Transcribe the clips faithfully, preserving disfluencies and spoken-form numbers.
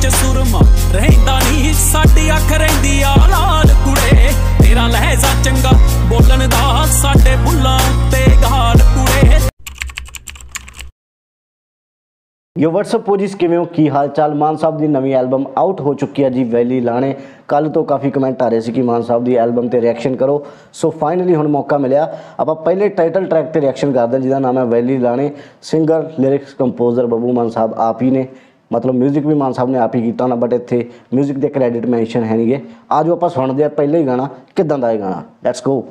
विच सुरमा रहिंदा नी साडी अख रहिंदी आ लाल कुड़े तेरा लहजा चंगा बोलन दा साडे बुल्लां उत्ते गाल कुड़े। यो व्हाट्सअप पोजिस किवें हो की हाल चाल। मान साहब की नवी एल्बम आउट हो चुकी है जी वैली लाने। कल तो काफ़ी कमेंट आ रहे थे कि मान साहब की एल्बम ते रिएक्शन करो। सो फाइनली हुण मौका मिलया। आप पहले टाइटल ट्रैक ते रिएक्शन करते जिसका नाम है वैली लाने। सिंगर लिरिक्स कंपोजर बब्बू मान साहब आप ही ने, मतलब म्यूजिक भी मान साहब ने आप ही किया होना, बट इत्थे म्यूजिक के क्रैडिट मैंशन है नहीं गे। आज आप सुनते हैं पहले ही गाना किदां दा गाना, लैट्स गो।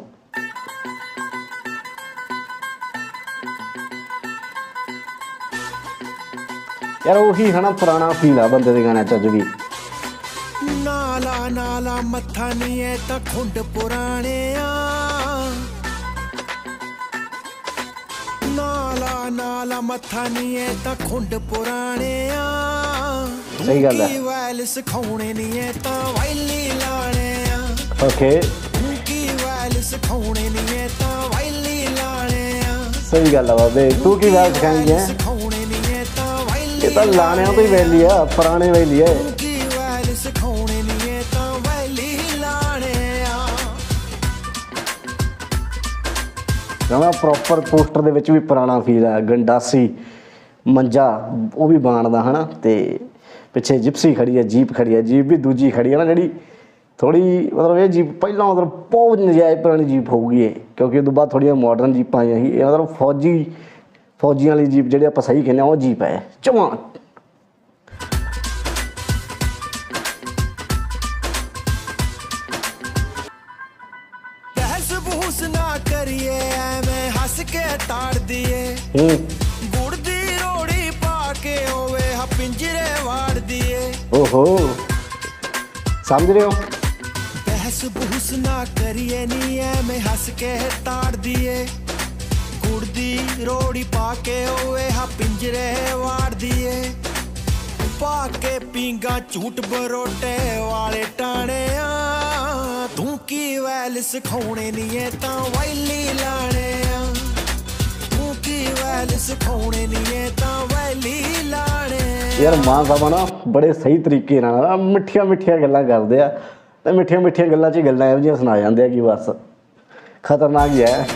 यार वही है ना पुराना फील आ बंदे दे गाने च भी। नाला नाला मत्था नहीं है ता खुंड पुराने नाला नाला मत्था नहीं है ता खुंड पुराने सही गल है। वैल सिखाने नहीं है ता वैली लाने ओके की वैल सिखाने नहीं है ता वैली लाने सही गल है बाबे। तू की वैल सिखाएंगे है ये तो लाने तो ही वैली है, पुराने वैली है। गाना प्रॉपर पोस्टर दे विच भी पुराना फील है। गंडासी मंजा वो भी बाणदा है ना, ते पिछे जिप्सी खड़ी है, जीप खड़ी है। जीप भी दूजी खड़ी है ना जी, थोड़ी मतलब ये जीप पहला मतलब बहुत नजायज़ पुरानी जीप होगी, क्योंकि उस बाद थोड़ी मॉडर्न जीप आई ही। मतलब फौजी फौजियां वाली जीप जी आप सही कहने वो जीप है चवा। बहस बहस ना करिए मैं हंस के ताड़ दिए गुड़ दी रोड़ी पाके होवे हा पिंजरे वाड़ दिए। ओहो समझ रहे हो। बहस बहस ना करिए नी मैं हंस के ताड़ दिए गुड़ दी रोड़ी पाके होवे हा पिंजरे वाड़ दिए। पाके पींगा झूठ बरोटे वाले टाणे तू की वैल सिखाने नहीं है ता वैली लाने तू की वैल सिखाने नहीं है ता वैली लाने। यार मां साहब ना बड़े सही तरीके नाल मिठिया मिठिया गल्लां करदे आ ते मिठिया मिठिया गल्लां च गल्लां इहो जिहियां सुना जांदे आ कि बस खतरनाक ही है।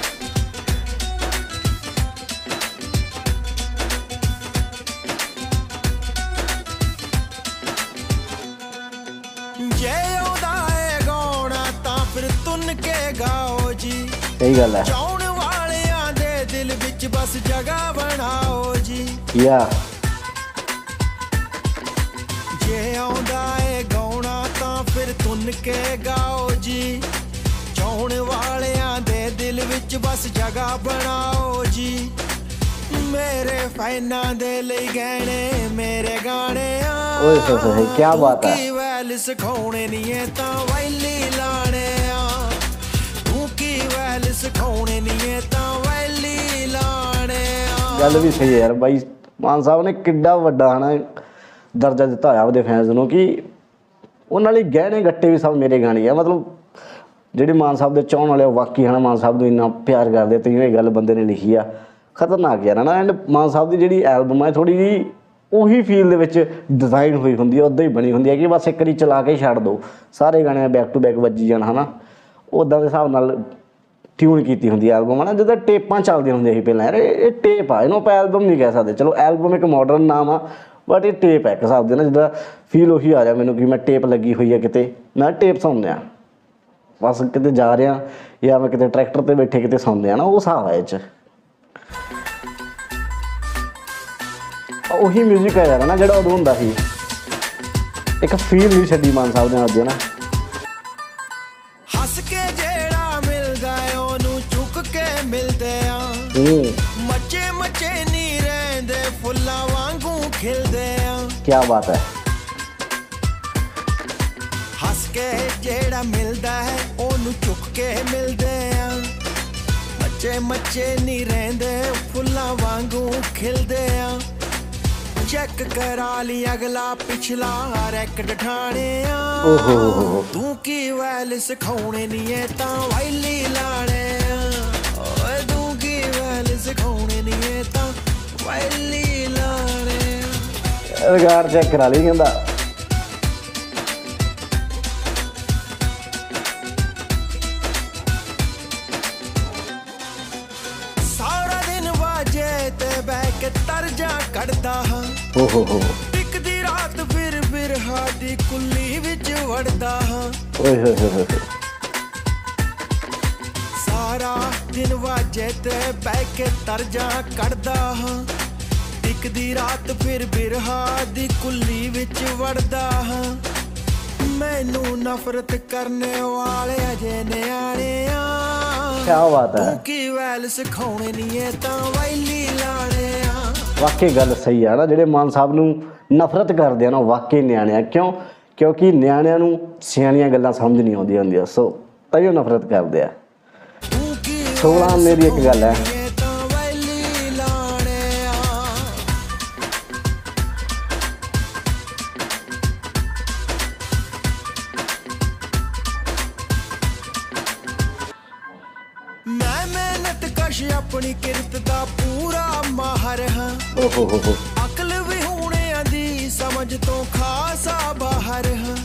सही गल है। चाउण वालियां दे दिल विच बस जगह बनाओ जी या जे आउंदा है गाउणा तां फिर तुन के गाओ जी। चाउण वालियां दे दिल विच बस जगह बनाओ जी। मेरे फैना दे लई गहने मेरे गाने ओए होए क्या बात है। वैल सिखाने नहीं है तां वैली लाने सिखाने नहीं है ता वैली लाने। गल भी सही है यार भाई। मान साहब ने किड्डा वड्डा है ना दर्जा दिता होया अपने फैंस नूं कि उन्हां लई गहने गट्टे भी सब मेरे गाने है। मतलब जिहड़े मान साहब दे चाहण वाले वाकई है ना मान साहब नूं इन्ना प्यार करदे ते ये गल बंदे ने लिखी आ खतरनाक यार है ना। एंड मान साहब की जिहड़ी एल्बम है थोड़ी जी उही फील दे विच डिज़ाइन हुई हुंदी है, उदां ही बनी हुंदी है कि बस एक वारी चला के छड्ड दो सारे गाने बैक टू बैक वजी जाण है ना। उदां दे हिसाब नाल ट्यून की होंगी एल्बम है ना, जिदा टेपां चलदियां होंदियां सी पहलां। यार ये टेप आ, इन्हूं एल्बम नहीं कह सकते। चलो एल्बम एक मॉडर्न नाम आ, बट ये टेप है एक हिसाब से ना, जिदा फील उही आ रहा मैनूं कि मैं टेप लगी हुई है किते, मैं टेप सुनदे आ बस किते जा रहा या मैं किते ट्रैक्टर ते बैठे किते सुनदे आ ना, वो हिसाब है इह उही म्यूजिक है यार ना जिहड़ा उदों हुंदा सी। एक फील नहीं छड्डी मान साहब ने अज ना। हस के जेड़ा मिलदा है ओनू चुक के मिलदे आ मचे मचे नहीं रहंदे फुल्लां वांगू खिलदे आ। क्या बात है। हस के जेड़ा मिलदा है ओनू चुक के मिलदे आ मचे मचे नहीं रहंदे फुल्लां वांगू खिलदे आ। चेक करा ली अगला पिछला रैकड ठाणे तू की वैल सिखाने नहीं है ता वैली लाने तू की वैल सिखाने नहीं है ता वैली लाने। रिकॉर्ड चेक करा ली कहंदा ਓ ਹੋ ਹੋ ਇੱਕ ਦੀ ਰਾਤ ਫਿਰ ਬਿਰਹਾ ਦੀ ਕੁੱਲੀ ਵਿੱਚ ਵੜਦਾ ਹਾਂ ਓਏ ਹੋਏ ਹੋਏ ਹੋਏ ਸਾਰਾ ਦਿਨ ਵਾਜੇ ਤੇ ਬਹਿ ਕੇ ਤਰਜਾ ਕੱਢਦਾ ਹਾਂ ਇੱਕ ਦੀ ਰਾਤ ਫਿਰ ਬਿਰਹਾ ਦੀ ਕੁੱਲੀ ਵਿੱਚ ਵੜਦਾ ਹਾਂ ਮੈਨੂੰ ਨਫ਼ਰਤ ਕਰਨੇ ਵਾਲੇ ਅਜੇ ਨਿਆਣੇ ਆ क्या बात है की वैल सिखाने नहीं है तां वैली लाने आ वाकई गल सही है ना ਜਿਹੜੇ ਮਾਨ ਸਾਹਿਬ ਨੂੰ ਨਫ਼ਰਤ ਕਰਦੇ ਆ ਨਾ ਵਾਕਈ ਨਿਆਣੇ ਆ ਕਿਉਂ ਕਿਉਂਕਿ ਨਿਆਣਿਆਂ ਨੂੰ ਸਿਆਣੀਆਂ ਗੱਲਾਂ ਸਮਝ ਨਹੀਂ ਆਉਂਦੀਆਂ ਹੁੰਦੀਆਂ ਸੋ ਤਾਈਓ ਨਫ਼ਰਤ ਕਰਦੇ ਆ ਸੋਹਣਾ ਮੇਰੀ ਇੱਕ ਗੱਲ ਹੈ अपनी किरत दा पूरा माहर हाँ अकल भी होने आदि समझ तो खासा बाहर हाँ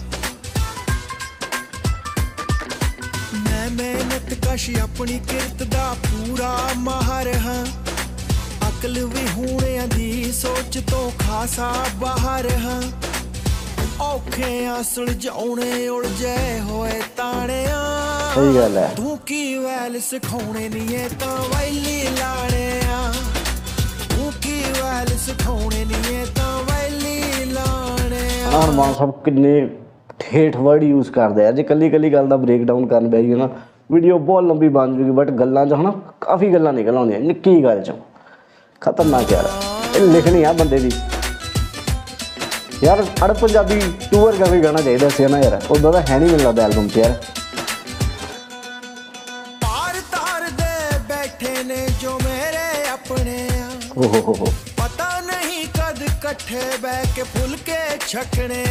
मैं मेहनत कश अपनी किरत दा पूरा माहर हाँ अकल भी होने आदि सोच तो खासा बाहर हाँ औखे सुलझाने उलझे होए ताने सही गल है तू की वैल सिखाने नहीं है तां वैली लाने आ तू की वैल सिखाने नहीं है तां वैली लाने आ ਹੁਣ ਮਾਨ ਸਾਹਿਬ ਕਿੰਨੇ ਠੇਠ ਵਰਡ ਯੂਜ਼ ਕਰਦੇ ਆ ਜੇ ਕੱਲੀ ਕੱਲੀ ਗੱਲ ਦਾ ਬ੍ਰੇਕ ਡਾਊਨ ਕਰਨ ਬੈਠੀਏ ਨਾ ਵੀਡੀਓ ਬਹੁਤ ਲੰਬੀ ਬਣ ਜੂਗੀ ਬਟ ਗੱਲਾਂ 'ਚ ਹਨਾ ਕਾਫੀ ਗੱਲਾਂ ਨਿਕਲ ਆਉਂਦੀਆਂ ਨਿੱਕੀ ਗੱਲ 'ਚੋਂ ਖਤਰਨਾਕ ਯਾਰ ਇਹ ਲਿਖਣੀ ਆ ਬੰਦੇ ਦੀ यार अड़ पंजाबी टूर का भी गाना चाहिए से ना यार उदा तो है नहीं मिल रहा एल्बम च यार पार तार दे बैठे ने जो मेरे अपने ओ हो हो हो पता नहीं कद कट्ठे बैठ के फुलके छकने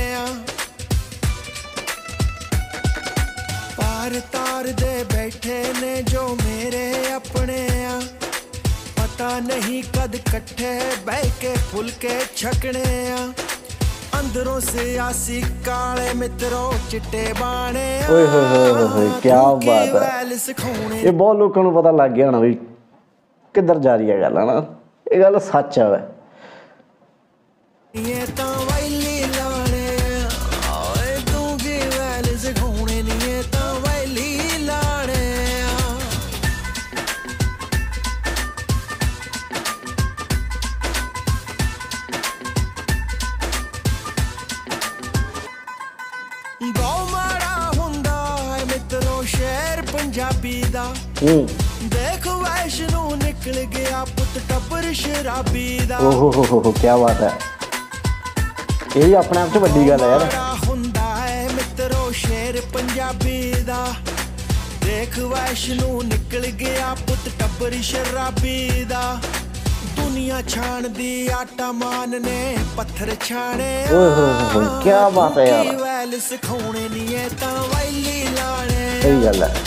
पार तार दे बैठे ने जो मेरे अपने पता नहीं कद कट्ठे बैठ के फुलके छकने अंदरों से आसी काले मित्रों चिट्टे बाणे ओए होए होए होए क्या बात है ये बहुत लोगों को पता लग गया ना भी किधर जा रही है गल है ना ये गल सच है ये तां वैली लाने ओए तू की वैल सिखाने नहीं है तां वैली लाने पंजाबी दा देख वैष्णो निकल गया पुत टब्बर शराबी दा ओहो हो हो क्या बात है ये भी अपने आप से बड़ी गल है यार हुंदा है मित्रो शेर पंजाबी दा देख वैष्णो निकल गया पुत टब्बर शराबी दा दुनिया छान दी आटा मान ने पत्थर छाने ओहो हो क्या बात है यार वैल सिखाने नहीं है तां वैली लाने सही गल है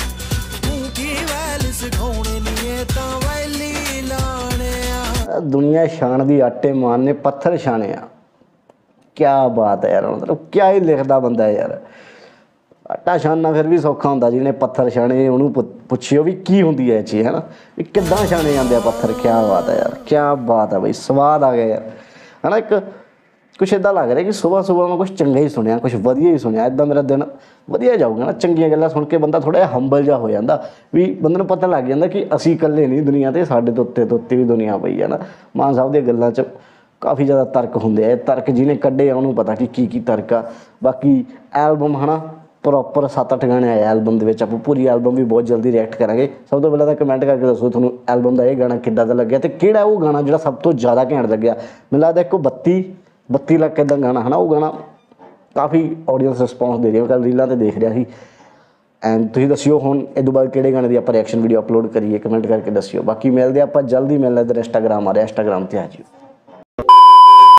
दुनिया छान दी आटे मारने पत्थर छाने आ क्या बात है यार मतलब क्या ही लिखता बंदा है यार आटा छानना फिर भी सौखा होंदा जिन्हें पत्थर छाने उन्होंने पुछियो भी की होंदी है चीज़ है ना भी किद्दां छाने जाते पत्थर क्या बात है यार क्या बात है भाई स्वाद आ गया यार है ना एक कुछ इदा लग रहा कि सुबह सुबह मैं कुछ चंगा ही सुनिया कुछ वधिया ही सुनिया इदा मेरा दिन वधिया जाऊगा ना चंगियां गल्लां सुन के बंदा थोड़ा हंबल जा हो जाता भी बंदे नूं पता लग जाता कि असी इकल्ले नहीं दुनिया ते साडे तो उत्ते तो उत्ते भी दुनिया पई है ना मान साहब दी गल्लां च काफ़ी ज़्यादा तर्क होंदे आ तर्क जिन्हें कड्ढे आ उन्होंने पता कि की की तर्क आ बाकी एल्बम है ना प्रॉपर सत्त अठ गाने आए एल्बम के आप पूरी एल्बम भी बहुत जल्दी रिएक्ट करांगे सब तो पहले तो कमेंट करके दसो तुहानूं एल्बम का यह गाना किद्दां दा लग्गिया ते किहड़ा वो गाना जिहड़ा सब तो ज़्यादा घैंट लग्गिया मैनूं लगदा इक बत्ती बत्ती लाख इदा गाना है ना वो गाना काफ़ी ऑडियंस रिस्पॉन्स दे रही है कल रीलों से देख रहा सी एंड तुसीं दसियो हुण इस तो बाद किहड़े गाने की आप रिएक्शन वीडियो अपलोड करिए कमेंट करके दसियो बाकी मिलते आप जल्दी मिलना इधर इंस्टाग्राम आ रहा इंस्टाग्राम ते आ जियो।